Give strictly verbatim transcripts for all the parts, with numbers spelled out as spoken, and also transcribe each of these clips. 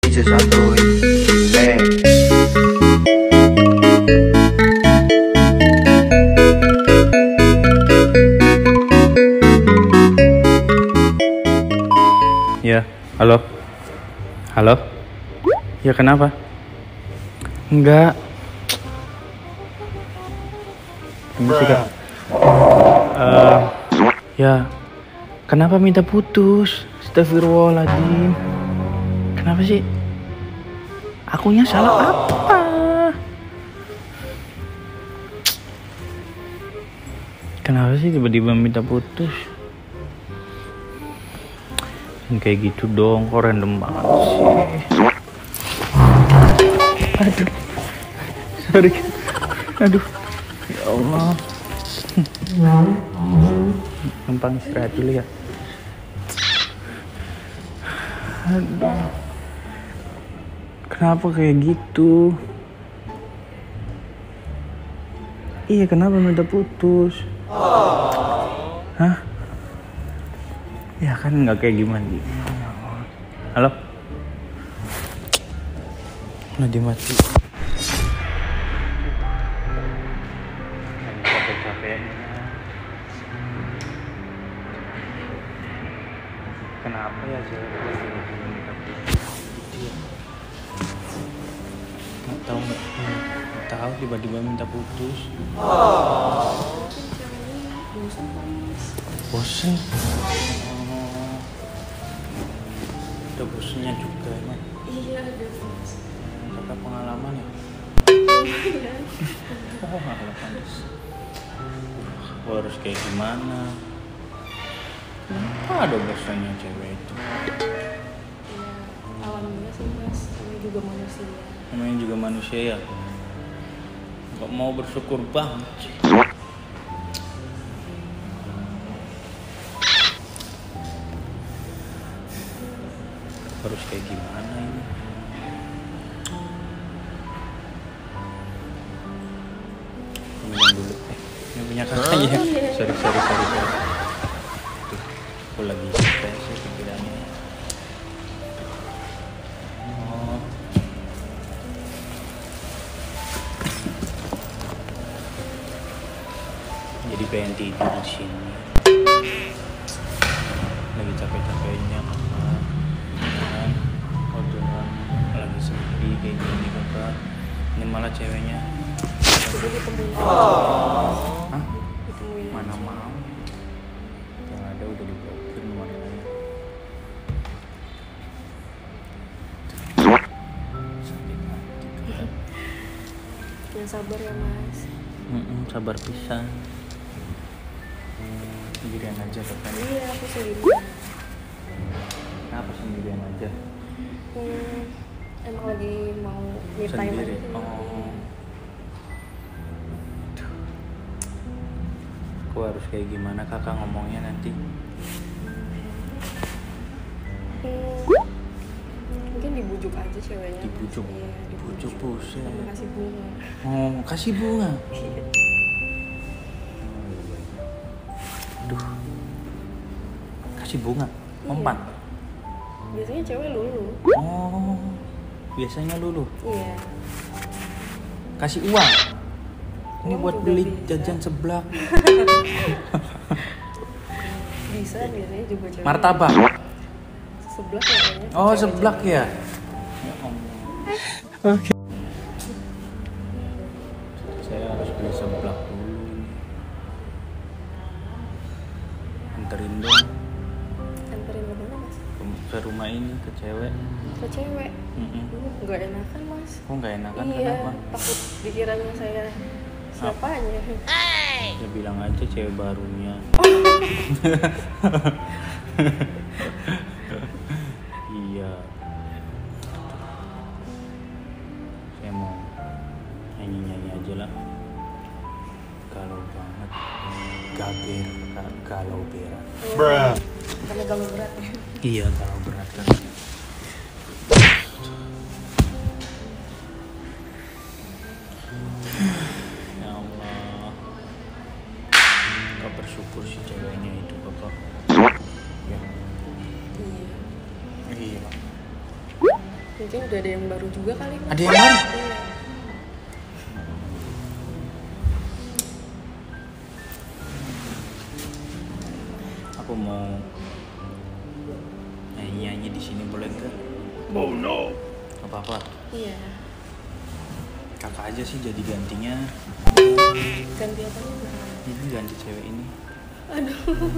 sesatuin. Hey. Ya, halo. Halo. Ya kenapa? Enggak. Permisi kak. Uh, ya, kenapa minta putus? Astagfirullahaladzim. Kenapa sih? Akunya salah apa? Kenapa sih tiba-tiba minta putus? Kayak gitu dong, kok random banget sih. Aduh, sorry. Aduh, ya Allah. Numpang istirahat dulu ya. Aduh, kenapa kayak gitu? Iya, kenapa minta putus? Hah? Ya kan nggak kayak gimana. Halo? Nah dimati. Capek-capeknya. Kenapa ya cewek tiba-tiba minta putus? Nggak tahu nggak nggak tahu tiba-tiba minta putus. Bosen. Ada bosennya juga emang. Iya, ada bos. Apa pengalaman ya? Iya. Oh, pengalaman. Gue harus kayak gimana? Kenapa ada bosennya cewek itu? Ya, alhamdulillah sih mas, ini juga manusia. Namanya juga manusia ya. Gak mau bersyukur banget sih. Harus kayak gimana ini? Minum dulu. Eh, ini punya kakaknya. Oh, iya. Sorry, sorry, sorry, sorry. Tuh, aku lagi stres ya pikirannya. Oh. Jadi pengen tidur di sini. Lagi capek-capeknya kakak. Kan, orderan lagi sepi kayak gini kakak. Ini malah ceweknya. Udah ditemuin. Hah? Ditemuin. Mana mau? Yang ada udah diblokir lumayan aja. Sakit hati kakak. Yang sabar ya mas. Mm-mm, sabar pisan. Sendirian aja kakak. Iya, aku sendirian. Kenapa sendirian aja? Hmm, emang lagi mau me time Sendiri? aja. Oh. Aku harus kayak gimana kakak ngomongnya nanti? Hmm, mungkin dibujuk aja ceweknya. Dibujuk? Iya, Dibujuk buset. Sama kasih bunga. Oh, kasih bunga? Iya. Aduh. Kasih bunga? Mempan? Iya. Biasanya cewek lulu. Oh, biasanya dulu. Iya. Kasih uang? Ini Uang buat juga beli bisa. jajan seblak. Bisa biasanya juga cewek. Martabak? Seblak ya kayaknya. Oh, Cewek- seblak cewek. ya? Oke. Saya harus beli seblak dulu. Anterin dong Anterin ke mana mas? ke, ke rumah ini, ke cewek. Ke cewek. Mm-mm. Uh, nggak enakan mas. Kok nggak enakan? Iya, Kenapa? takut dikiranya saya siapanya. Ya bilang aja cewek barunya. Iya. Saya mau nyanyi-nyanyi aja lah. Galau banget. Gaber, ga- galau berat. Bruh. Karena galau berat ya. Iya, galau berat kan. Ya Allah. Gak bersyukur si ceweknya itu bapak. Ya. Iya. Iya. Ya mungkin udah ada yang baru juga kali. Mas. Ada yang baru? Iya. Aku mau nyanyi-nyanyi di sini boleh nggak? Oh no. Gak apa-apa. Iya. Kakak aja sih jadi gantinya. Ganti apa nih? Ini ganti cewek ini. Aduh.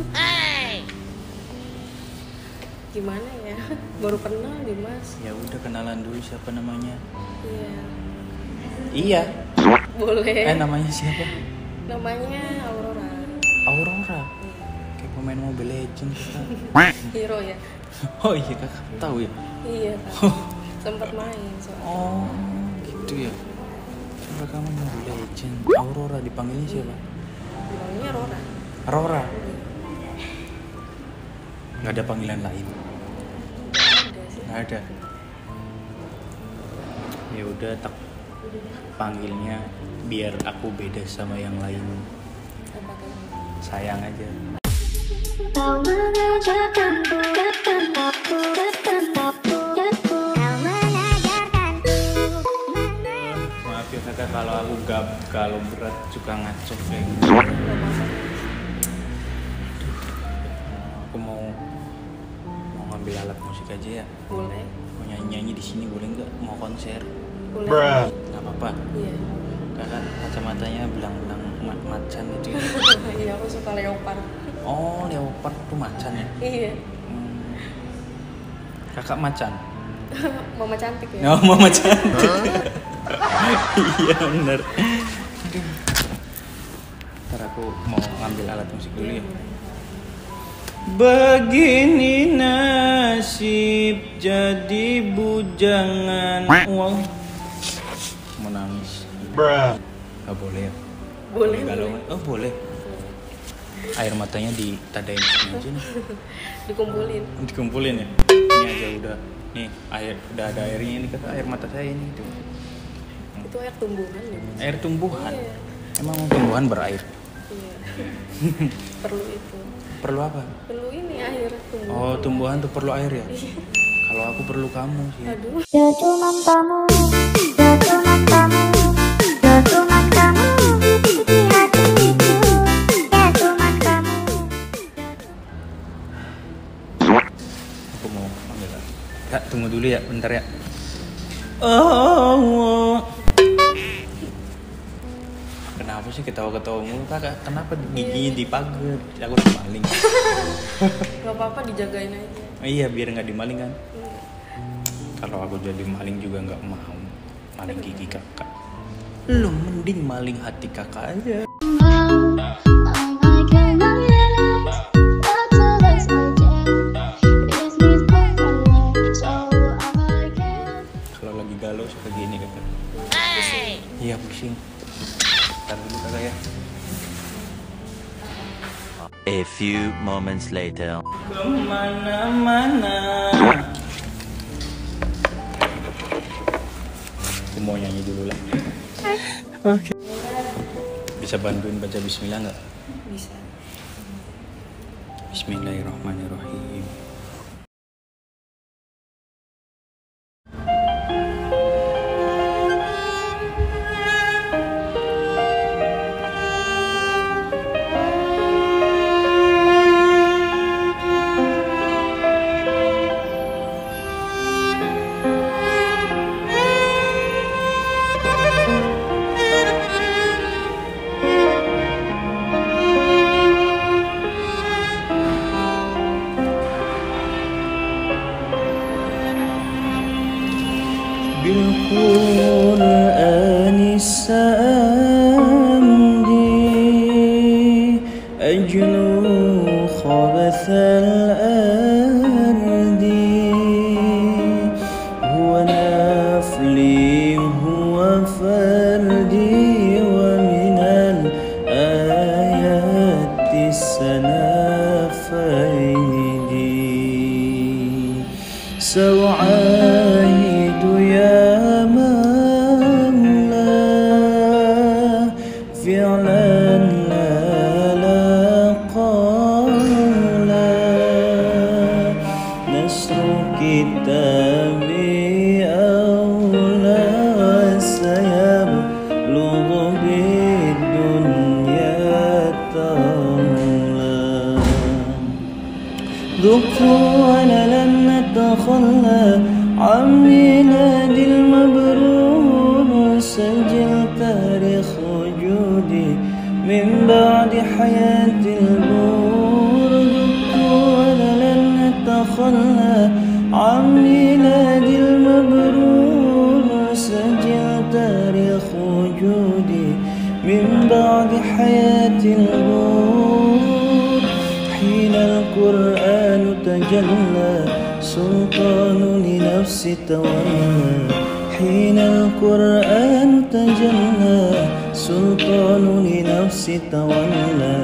Gimana ya? Baru kenal nih Mas. Ya udah kenalan dulu siapa namanya. Iya. Iya. Boleh. Eh namanya siapa? Namanya Aurora. Aurora. Iya. Kayak pemain Mobile Legends kakak. Hero ya. Oh iya kakak tahu ya. Iya kan. Sempat main soalnya. Oh gitu ya. Coba kamu Mobile Legends. Aurora dipanggilnya siapa? Namanya Aurora. Aurora. Nggak ada panggilan lain. Ada sih. Nggak ada. Ya udah tak panggilnya biar aku beda sama yang lain. Apa tuh? Sayang aja. Kau mengajarkanku dan aku dan aku kau mengajarkanku. Maaf ya kakak kalau aku gak kalau berat suka ngaco kayak gitu. Gak apa-apa. Aku mau mau ngambil alat musik aja ya. Boleh. Mau nyanyi-nyanyi di sini boleh nggak? Mau konser? Boleh. Bruh. Nggak apa-apa. Iya. Kakak kacamatanya belang-belang ma- macan itu ya. Iya, aku suka leopard. Oh, leopard tuh macan ya. Iya. Hmm. Kakak macan. Mama cantik ya. Oh, mama cantik. Iya benar. Aduh. Ntar aku mau ngambil alat musik dulu ya. Begini nasib jadi bujangan. Wow. Mau nangis. Bruh. Gak boleh ya? Boleh. Galau. boleh. Oh boleh. Air matanya ditadain sini aja nih. Dikumpulin. Dikumpulin ya. Ini aja udah. Nih air udah ada airnya ini kata air mata saya ini tuh. Itu air tumbuhan ya. Mas? Air tumbuhan. Iya. Emang tumbuhan berair. Iya. Perlu itu. Perlu apa? Perlu ini air tumbuhan. Oh tumbuhan tuh perlu air ya. Iya. Kalau aku perlu kamu sih. Aduh. Ya cuma kamu, ya cuma kamu, ya cuma kamu di hatiku, ya cuma kamu. Aku mau ambil. Kak tunggu dulu ya, bentar ya. Oh. Kenapa sih ketawa-ketawa mulu kakak? Kenapa giginya dipagar? Aku udah maling. Gak apa-apa dijagain aja. Iya biar nggak dimaling kan. Iya. Kalau aku jadi maling juga nggak mau maling gigi kakak. Lu mending maling hati kakak aja. Kalau lagi galau suka gini kakak. Iya pusing. Ntar dulu kakak ya. A few moments later. Kemana-mana. Aku mau nyanyi dulu lah. Oke. Bisa bantuin baca Bismillah nggak? Bisa. Bismillahirrahmanirrahim. بالقرآن سأمضي أجلو خبث الأرض هو نفلي هو فردي ومن الآيات السنافيدي سوعاهد يا مولا فعلا لا لا قولا نصر كتابي ميلادي المبرور سجل تاريخ وجودي من بعد حياة البور دبت ولا لن أتخلى عن ميلادي المبرور سجل تاريخ وجودي من بعد حياة البور حين القرآن تجلى سلطان لنفسي تولى حين القرآن تجلى سلطان لنفسي تولى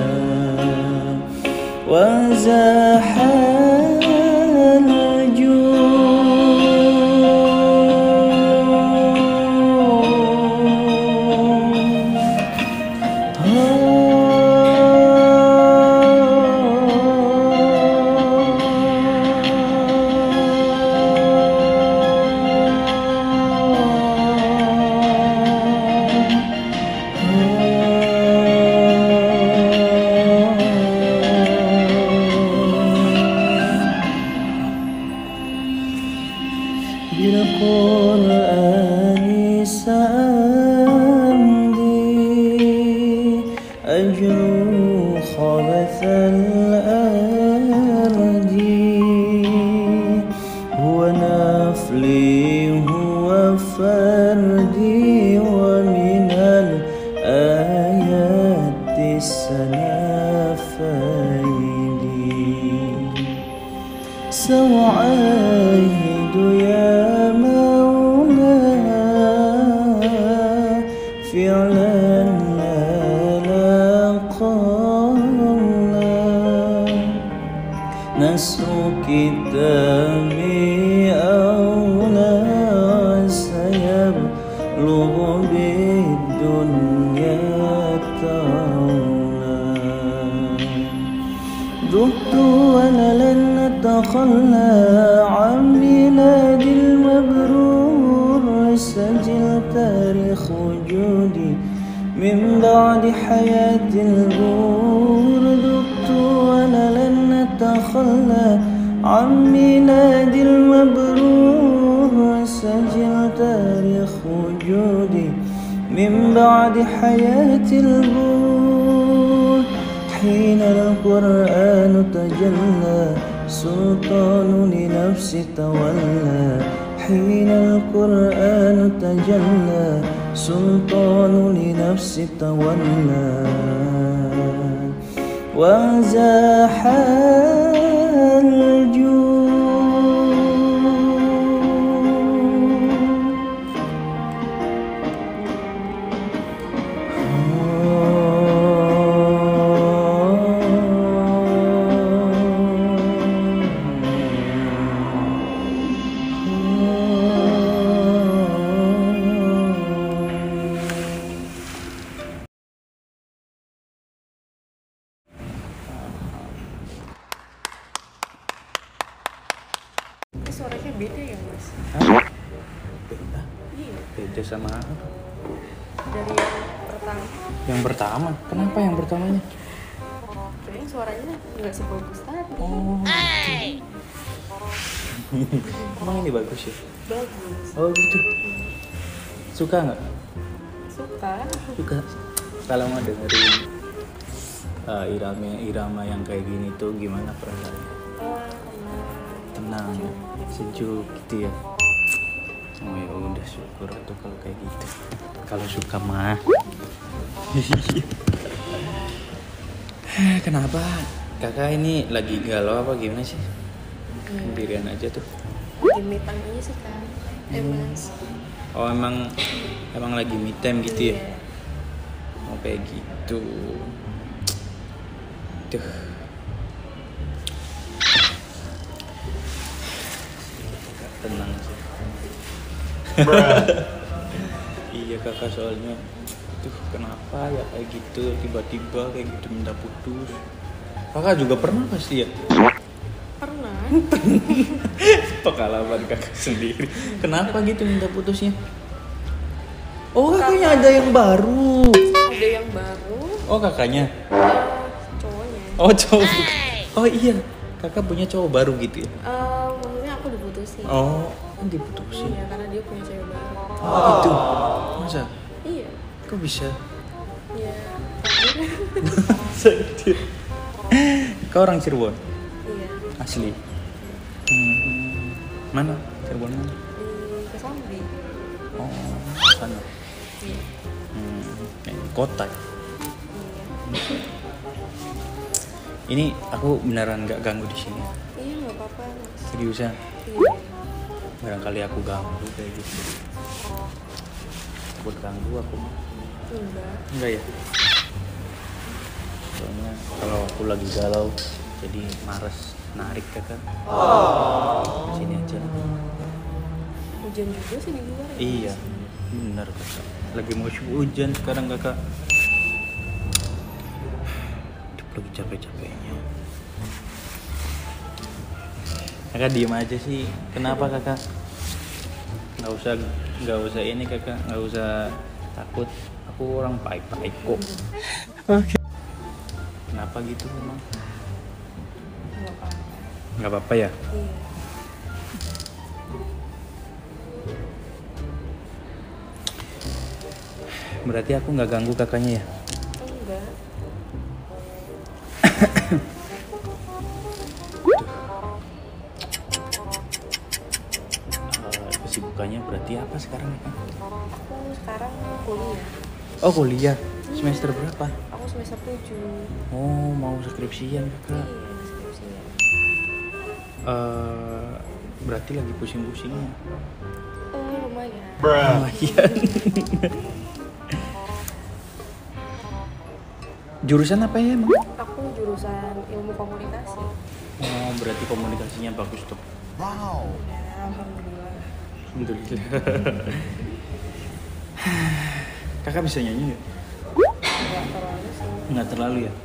وزاح بالقرآن سأمضي أجرو خبث الأرض هو نفلي هو فردي ومن الآيات السنافيد سأعاهد يا فعلا لا قولا نسر كتابي أولى سيبلغ بالدنيا طولا ذقت ولا لن أتخلى عن ميلادي المبرور سجل تاريخ وجودي من بعد حياة البور ذقت ولا لن أتخلى عن ميلادي المبرور سجل تاريخ وجودي من بعد حياة البور حين القرآن تجلى سلطان لنفسي تولى حين القرآن تجلى سلطان لنفسي تولى وزاح الجود Suaranya beda ya mas? Hah? Beda? Iya. Beda sama apa? Dari yang pertama. Yang pertama? Kenapa yang pertamanya? Kayaknya suaranya nggak sebagus tadi. Oh, emang ini bagus ya? Bagus. Oh gitu. Suka nggak? Suka. Suka. Kalau mau dengerin uh, irama irama yang kayak gini tuh gimana perasaannya? Uh, Tenang, sejuk gitu ya. Oh ya udah syukur tuh kalau kayak gitu. Kalau suka mah. Kenapa? Kakak ini lagi galau apa gimana sih? Sendirian aja tuh. Lagi me time aja sih kan. Eh mas. Oh emang emang lagi me time gitu ya? Iya. Oh kayak gitu. Tuh. Tenang sih. Iya kakak soalnya. Tuh kenapa ya kayak gitu tiba-tiba kayak gitu minta putus. Kakak juga pernah pasti ya? Pernah. Pengalaman kakak sendiri. Kenapa gitu minta putusnya? Oh kakaknya ada yang baru. Ada yang baru. Oh kakaknya. Uh, cowoknya. Oh cowok. Oh iya. Kakak punya cowok baru gitu ya? Uh, maksudnya aku diputusin. Oh. Kan diputusin. Iya, karena dia punya cewek baru. Oh, itu. Masa? Iya. Kok bisa? Iya. Sakit. Kau orang Cirebon? Iya. Asli. Hmm. Mana? Cirebon mana? Di Kesambi. Oh, sana. Iya. Hmm, kayak di kota. Ya? Iya. Ini aku beneran nggak ganggu di sini. Iya, nggak apa-apa, Mas. Seriusan? Iya. Barangkali aku ganggu kayak gitu. Takut ganggu aku mah. Enggak. Enggak ya? Soalnya kalau aku lagi galau jadi males narik kakak. Oh. Sini aja. Hujan juga sih di luar. ya, Iya, Mas? benar kakak. Lagi mau hujan sekarang kakak. Hidup lagi capek-capeknya. Kakak diem aja sih. Kenapa kakak? Nggak usah, nggak usah ini kakak. Nggak usah takut. Aku orang baik-baik kok. Oke. Kenapa gitu memang? Nggak apa-apa. Nggak apa-apa ya? Iya. Berarti aku nggak ganggu kakaknya ya? Enggak. Uh, kesibukannya berarti apa sekarang ya? Aku sekarang kuliah. Oh kuliah, semester berapa? Aku semester tujuh. Oh mau skripsian kakak? Iya, skripsinya. Uh, berarti lagi pusing-pusingnya? Oh, lumayan. Lumayan. Jurusan apa ya emang? Aku jurusan ilmu komunikasi. Oh berarti komunikasinya bagus tuh. Ya, alhamdulillah. Alhamdulillah. Kakak bisa nyanyi ya? Enggak terlalu sih. Nggak terlalu ya?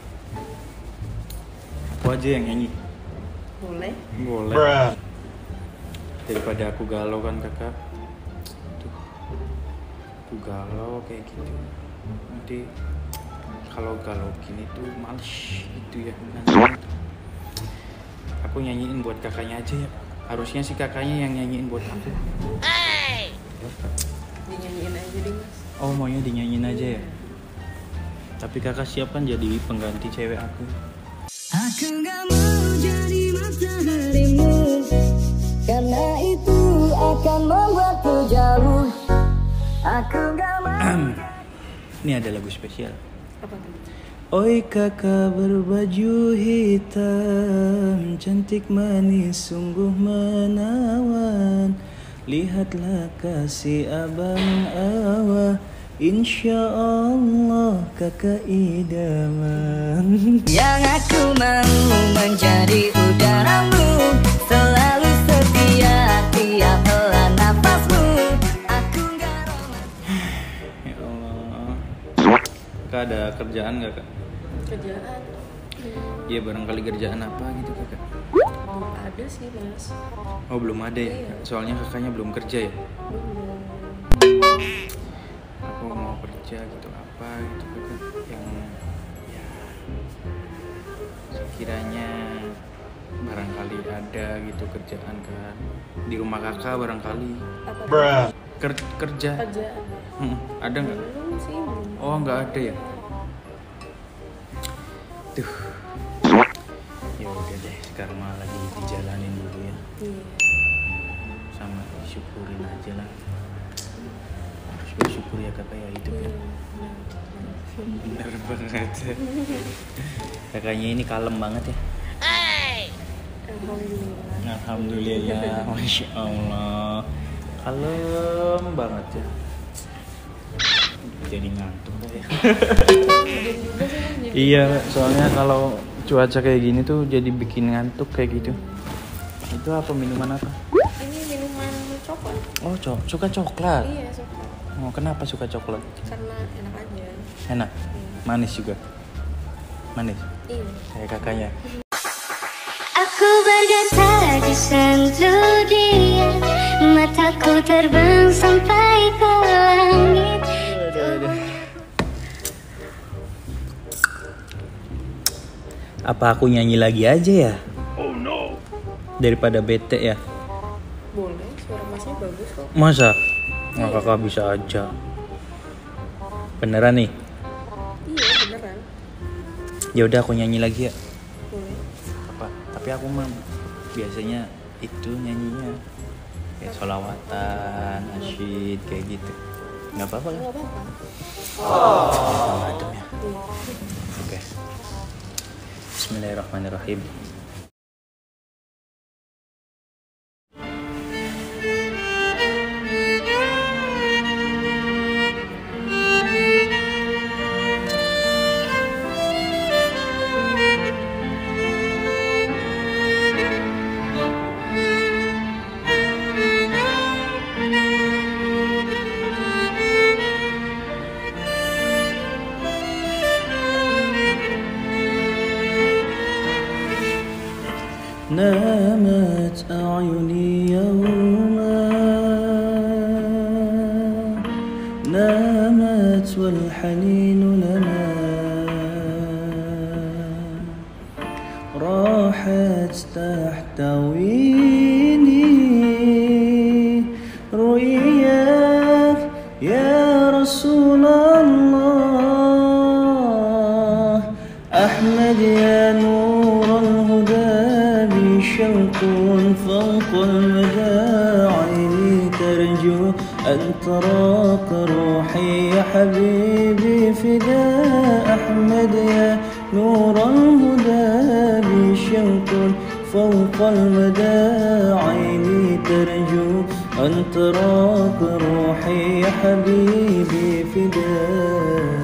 Aku aja yang nyanyi. Boleh. Boleh. Daripada aku galau kan kakak. Tuh. Aku galau kayak gitu. Nanti kalau galau gini tuh males gitu ya. Nanti aku nyanyiin buat kakaknya aja ya. Harusnya sih kakaknya yang nyanyiin buat aku. Dinyanyiin aja deh, Mas. Oh maunya dinyanyiin aja ya. Tapi kakak siap kan jadi pengganti cewek aku. Aku gak mau jadi mataharimu, karena itu akan membuatku jauh. Aku gak mau. Ini ada lagu spesial. Apa tuh? Oi kakak berbaju hitam, cantik manis sungguh menawan. Lihatlah kasih abang awal, insya Allah kakak idaman. Yang aku mau menjadi udaramu, selalu setia tiap helaan nafasmu. Aku gak romantis. Ya Allah. Kakak ada kerjaan gak kak? Kerjaan. Iya barangkali kerjaan apa gitu kakak? Belum ada sih, Mas. Oh belum ada ya? Iya. Soalnya kakaknya belum kerja ya? Belum. Aku mau kerja gitu apa gitu kakak yang ya sekiranya barangkali ada gitu kerjaan kan di rumah kakak barangkali. Apa tuh? Ker- kerja. Kerjaan. Hmm, ada nggak? Belum sih, belum. Oh nggak ada ya? Tuh. Ya udah deh, sekarang mah lagi dijalanin dulu ya. Iya. Sama disyukurin aja lah. Harus bersyukur ya kakak ya hidup ya. Iya. Bener banget. Kakaknya ini kalem banget ya. Alhamdulillah. Alhamdulillah, masya Allah. Kalem banget ya. Jadi ngantuk ya. Hujan juga sih, Mas. Jadi Iya, soalnya kalau cuaca kayak gini tuh jadi bikin ngantuk kayak gitu. Itu apa minuman apa? ini minuman coklat. Oh, cok, suka coklat. Iya, suka. Oh, kenapa suka coklat? Karena enak aja. Enak. Manis juga. Manis. Iya. Kayak kakaknya. Aku bergetar di sentuh dia, mataku terbang sampai ke langit. Apa aku nyanyi lagi aja ya? Oh no. Daripada bete ya. Boleh, suara Masnya bagus kok. Masa? Nggak kakak bisa aja. Beneran nih? Iya beneran. Ya udah aku nyanyi lagi ya. Boleh. Apa? Tapi aku mah biasanya itu nyanyinya kayak sholawatan, asyid kayak gitu. Nggak apa-apa kan? Nggak apa-apa. Adem ya. Oke. Bismillahirrahmanirrahim. نامت أعيني يوما نامت والحنين لنا راحت تحتويني رؤياك يا رسول الله أحمد يا نور الهدى شوق فوق المدى عيني ترجو أن تراك روحي يا حبيبي فداء أحمد يا نور الهدى بشوق فوق المدى عيني ترجو أن تراك روحي يا حبيبي فداء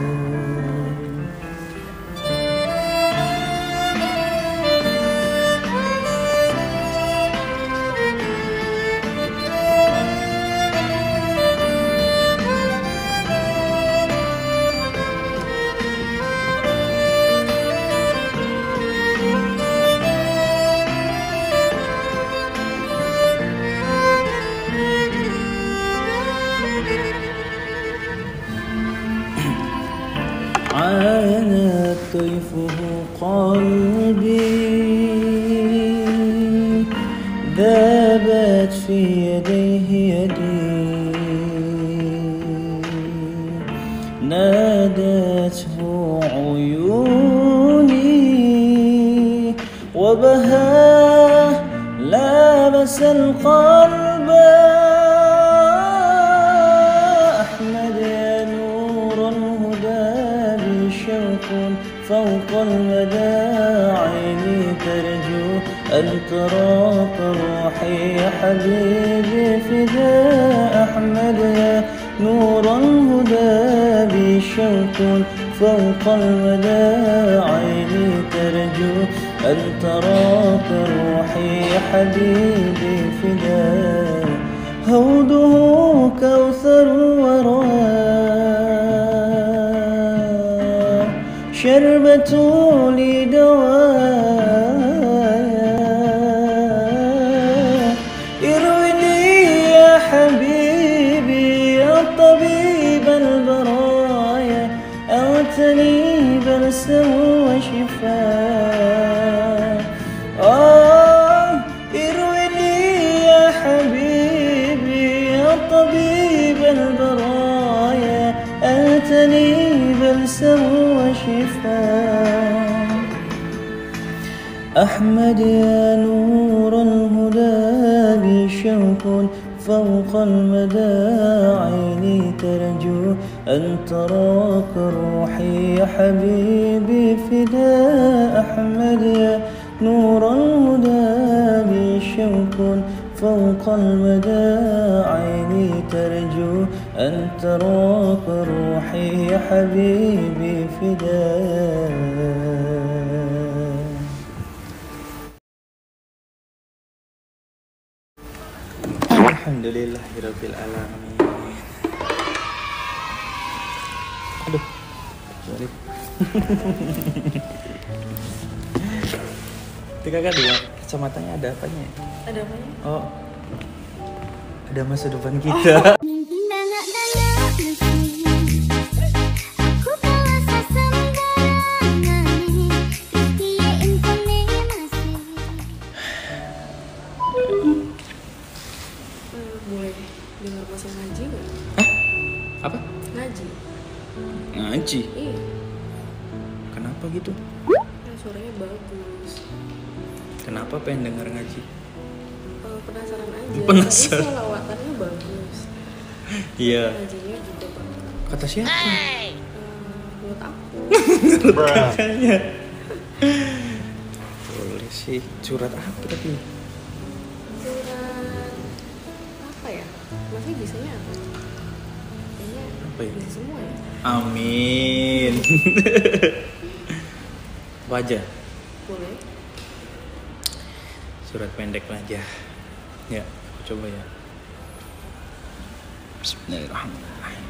عانى طيفه قلبي ذابت في يديه يدي نادته عيوني وبهاه لابس القلب أحمد يا نور الهدى شوق فوق المدى عيني ترجو أن تراك روحي يا حبيبي فداء أحمد يا نور الهدى بشوق فوق المدى عيني ترجو أن تراك روحي يا حبيبي فداء هوده كوثر وراه شربة لدواء ارويني يا حبيبي يا طبيب البرايا أوتني بلسم وشفاء آه ارويني يا حبيبي يا طبيب البرايا أتني بلسم وشفاء أحمد يا نور الهدى بشوق فوق المدى عيني ترجو أن تراك روحي يا حبيبي فداء أحمد يا نور الهدى بشوق فوق المدى عيني ترجو أن تراك روحي يا حبيبي فداء Alhamdulillahirabbil alamin. Aduh. Sorry. Tiga kan dua kacamatanya ada apanya? Ada apanya? Oh. Ada masa depan kita. Hmm, boleh deh. dengar mas yang ngaji nggak? Hah? Apa? Ngaji. Ngaji? Iya. Kenapa gitu? Nah, suaranya bagus. Kenapa pengen denger ngaji? Uh, penasaran aja. Penasaran. Tapi selawatannya bagus. Iya. Ngajinya juga bagus. Kata siapa? Uh, menurut aku. Makanya. Boleh sih. Surat apa tapi? Surat apa ya? Masih bisanya apa? Kayaknya Apa ya? bisa semua ya. Amin. Wajah. Boleh. Surat pendek aja. Ya, aku coba ya. Bismillahirrahmanirrahim.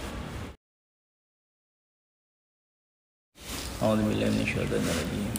A'udzubillahi minasyaitonir rajim.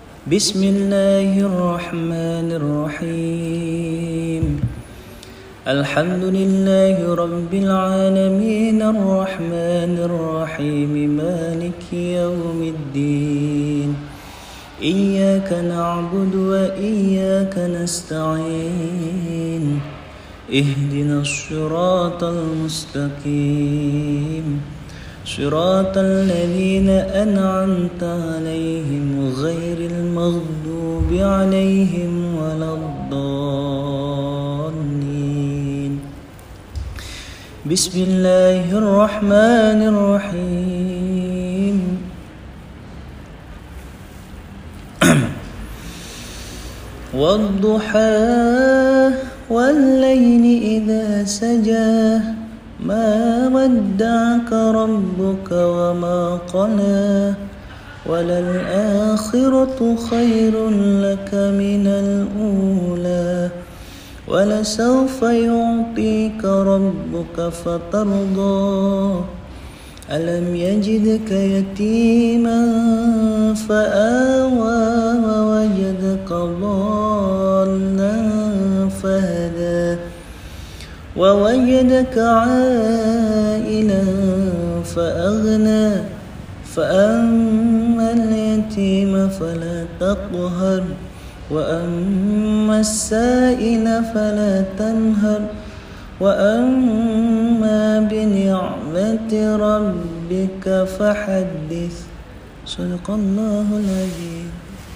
Bismillahirrahmanirrahim. Alhamdulillahi rabbil alamin arrahmanir rahim maliki yaumiddin. Iyyaka na'budu wa iyyaka nasta'in. Ihdinas siratal mustaqim. Siratal ladzina an'amta 'alaihim ghairil maghdubi 'alaihim waladdallin. Bismillahirrahmanirrahim. Wadduha wal-laili idza saja ma wadda'aka rabbuka wa ma qala walal akhiratu khairun laka minal ula walasawfa yu'tika rabbuka fatarda alam yajidka yatiman fa'awa wa wajadaka dhallan fahada wa wajadaka 'ailan fa'aghna fa'amma al-yatima fala taqhar wa amma as-sa'ila fala tanhar wa amma bi ni'mati rabbika fahaddits. Shadaqallahul azim.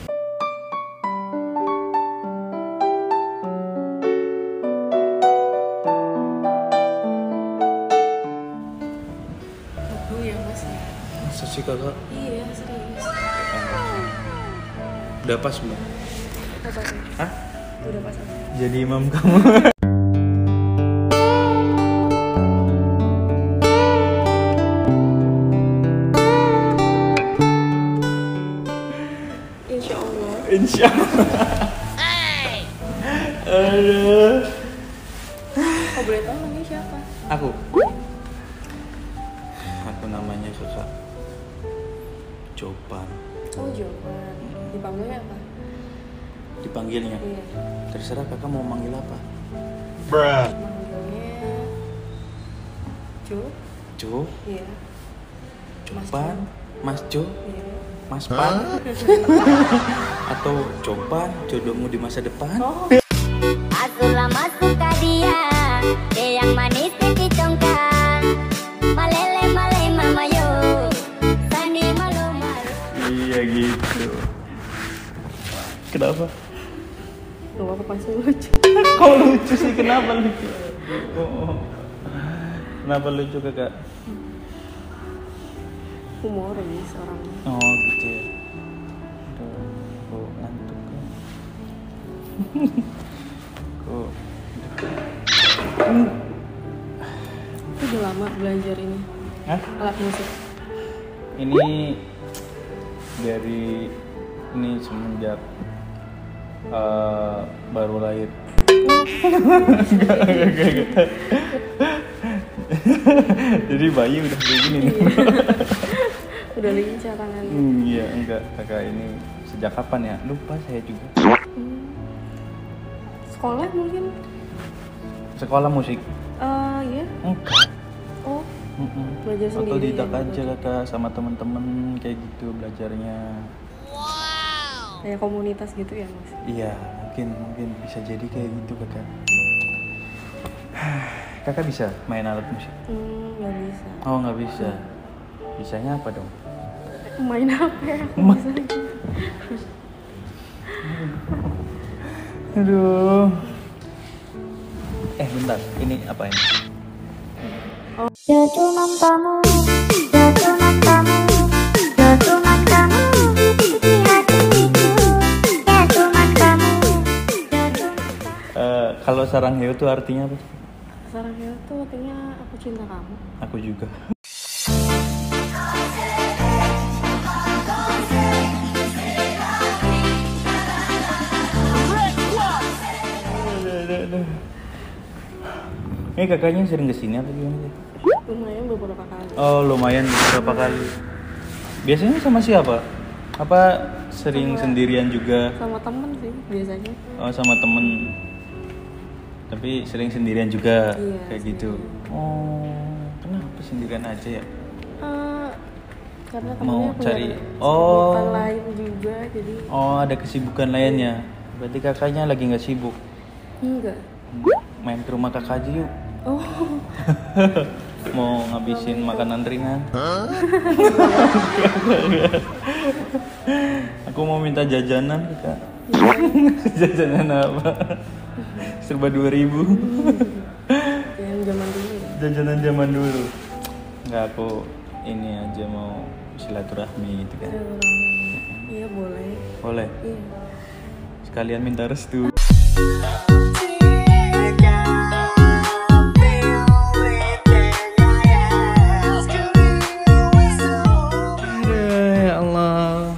Oh ya mas ya. Masa sih kakak? Iya serius. Udah pas belum? Apa sih? Hah? Udah pas apa? Jadi imam kamu. Insya Allah. Insya Allah. Aduh. Oh boleh tahu namanya siapa? Aku. Aku namanya kakak Copan. Oh Jovan. Dipanggilnya apa? Dipanggilnya. Iya. Terserah kakak mau manggil apa. Manggilnya Jo. Jo, Iya. Copan, Mas Jo, Iya. Mas Pan, atau Copan, jodohmu di masa depan. Oh. Asulah masuk ke dia, dia yang manis di congkak. Malele male mama yo, sani malu malu. Iya gitu. Kenapa? Gak apa-apa pasti lucu. Kok lucu sih? Kenapa lucu? Oh. Kenapa lucu kakak? Humoris orangnya. Oh gitu ya. Aduh, kok ngantuk kan? Kok? Itu udah lama belajar ini Hah? alat musik. Ini dari ini semenjak uh, baru lahir. Enggak, enggak, enggak. Jadi bayi udah kayak gini nih. Udah lincah tangannya. Hmm, iya, enggak. Kakak ini sejak kapan ya? Lupa saya juga. Hmm. Sekolah mungkin? Sekolah musik? Eh iya. Enggak. Oh Mm-mm. belajar sendiri. Otodidak ya, aja kakak sama temen-temen kayak gitu belajarnya. Kayak komunitas gitu ya mas? Iya, mungkin mungkin bisa jadi kayak gitu kakak. Kakak bisa main alat musik? Hmm, nggak bisa. Oh nggak bisa. Bisanya apa dong? Main apa ya? Ma- Bisa aja. Aduh. Eh bentar, ini apa ini? Ya cuma kamu, ya cuma kamu, ya cuma kamu di hatiku. Ya cuma kamu, ya cuma Eh, kalau sarang heo itu artinya apa? Sarang Heo tuh artinya aku cinta kamu. Aku juga. Eh kakaknya sering kesini apa gimana sih? Lumayan beberapa kali. Oh lumayan beberapa kali. Biasanya sama siapa? Apa sering Sama- sendirian juga? Sama temen sih biasanya. Oh sama temen. Tapi sering sendirian juga Iya, kayak gitu. Oh kenapa sendirian aja ya? Eh, karena Mau temennya cari- punya oh. kesibukan lain juga, jadi Oh ada kesibukan lainnya. Berarti kakaknya lagi nggak sibuk. enggak. Main ke rumah kakak aja yuk. Oh, Mau ngabisin makanan ringan. Aku mau minta jajanan kakak. Jajanan apa? Serba dua ribu. yang zaman dulu. ya. Jajanan zaman dulu. Nggak, aku ini aja mau silaturahmi gitu kan. Iya boleh. Boleh. Iya. Sekalian minta restu. Ya Allah.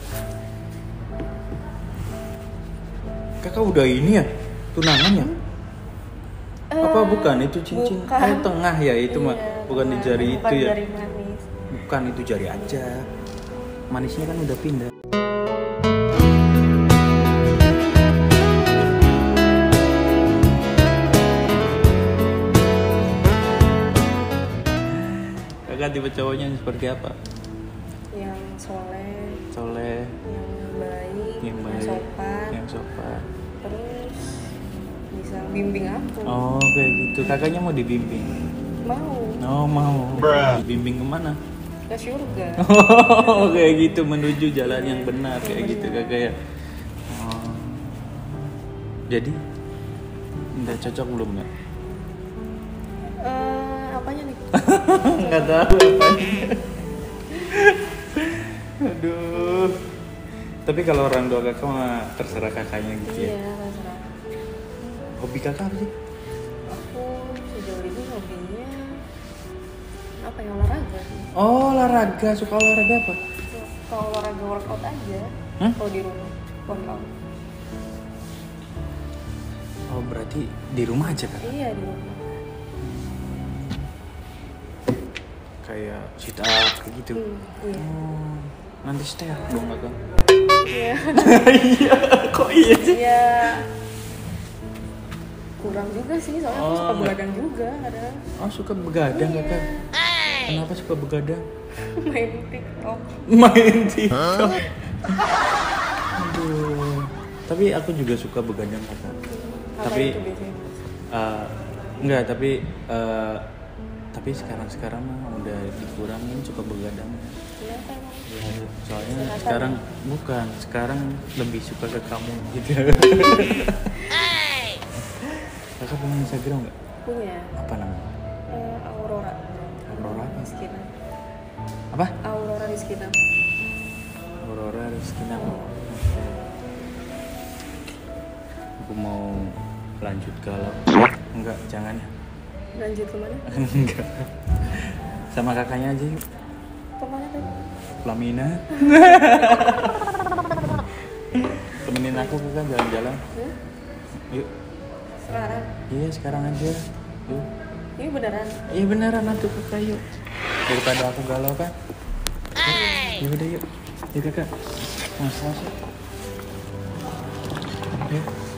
Kakak udah ini ya? Tunangan ya? Apa bukan itu cincin? bukan. Oh, tengah ya itu mah. Iya, Bukan di jari bukan itu ya. jari manis. Bukan itu jari aja. Manisnya kan udah pindah. Kakak tipe cowoknya seperti apa? Yang soleh, Soleh, yang baik, yang baik, sopan, yang sopan. terus bisa bimbing aku. Oh kayak gitu. Kakaknya mau dibimbing. Mau Oh mau. Dibimbing kemana? ke surga. Oh kayak gitu menuju jalan yang benar kayak gitu kakak ya. Oh. Jadi udah cocok belum ya? Eh, apanya nih? Nggak tahu apa. Aduh. Tapi kalau orang tua kakak mah terserah kakaknya gitu ya. Iya, terserah. Hobi kakak apa sih? Aku sejauh ini hobinya apa ya, olahraga sih. Oh olahraga, suka olahraga apa? Kalau olahraga workout aja. Hah? Kalau di rumah workout. Oh berarti di rumah aja kakak? Iya di rumah. Kayak sit up kayak gitu. Hmm, iya. Oh, nanti stay up dong kakak. Iya. Iya, kok iya sih? Ya kurang juga sih, soalnya aku Oh, suka nggak. begadang juga kadang. Oh suka begadang Iya. kakak? Kenapa suka begadang? Main TikTok. Main TikTok. Aduh. Tapi aku juga suka begadang kakak. Apa Tapi itu biasanya? uh, enggak, tapi uh, tapi sekarang-sekarang mah udah dikurangin suka begadang. Iya kan emang. Ya, soalnya Kesehatan. sekarang bukan, sekarang lebih suka ke kamu gitu. Kakak punya Instagram nggak? Punya Apa namanya? eh, Aurora. Aurora apa? Rizkina. Apa? Aurora Rizkina. Aurora Rizkina. Aku mau lanjut galau. Enggak, jangan ya. Lanjut kemana? Enggak. Sama kakaknya aja yuk. Kemana tadi? Lamina. Temenin aku kakak jalan-jalan. Hmm? Yuk. Sekarang? Iya sekarang aja. Yuk. Ini beneran? Iya beneran atuh kakak yuk. Daripada aku galau kan. Yuk udah yuk. Yuk kakak. Masuk masuk. Yuk.